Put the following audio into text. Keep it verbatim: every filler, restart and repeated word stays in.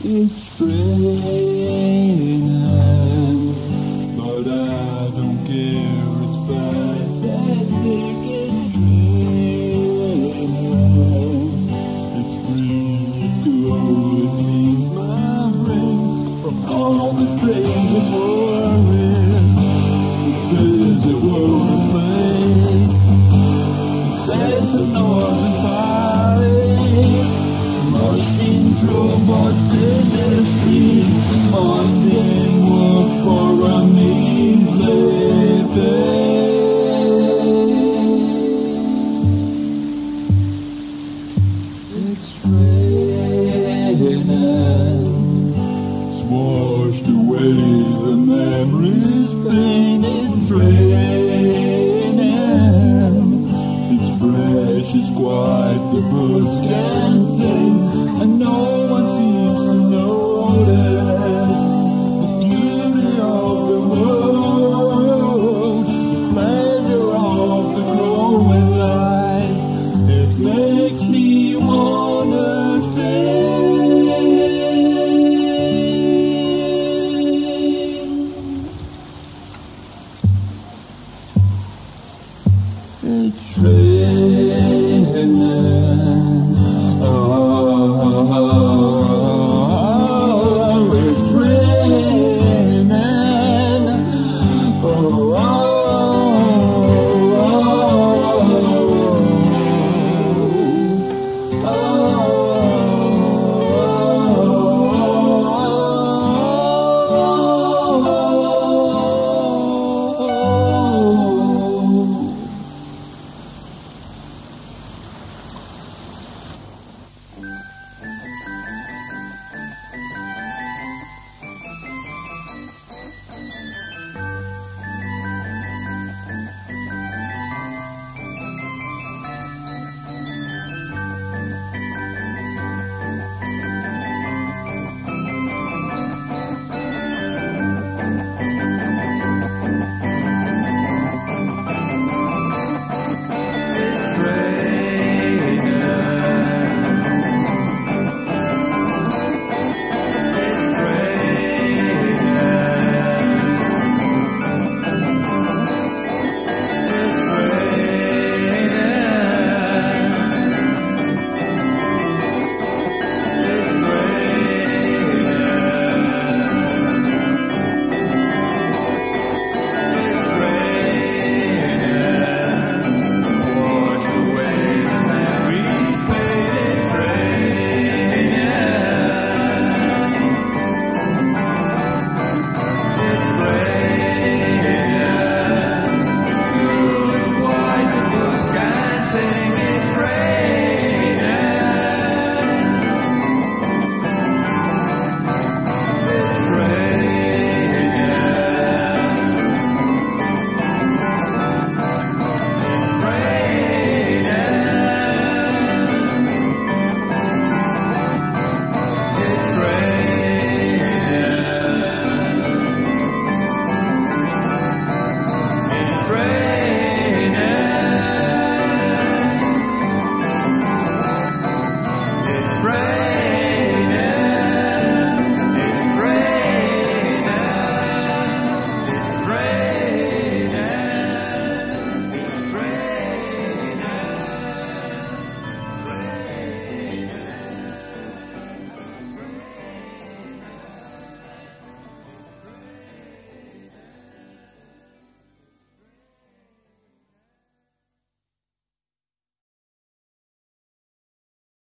It's raining, but I don't care, it's fantastic. It's raining, it's really cool, it cleans my brain from all the trains of worries. There's a world to play, there's some noise and fighting, machine robots in the streets, mundane work for a measly pay. It's raining, it's washed away the memories, pain. It's raining, it's fresh, it's quiet, the birds can sing, and no one seems to notice the beauty of the world, the pleasure of the growing life. It makes me wanna sing. It's raining, oh, it's raining, oh, oh,